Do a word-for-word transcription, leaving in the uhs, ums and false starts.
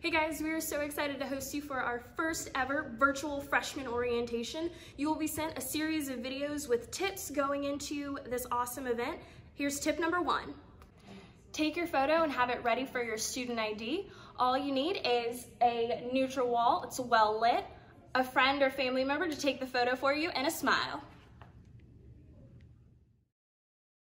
Hey guys, we are so excited to host you for our first ever virtual freshman orientation. You will be sent a series of videos with tips going into this awesome event. Here's tip number one. Take your photo and have it ready for your student I D. All you need is a neutral wall, it's well lit, a friend or family member to take the photo for you, and a smile.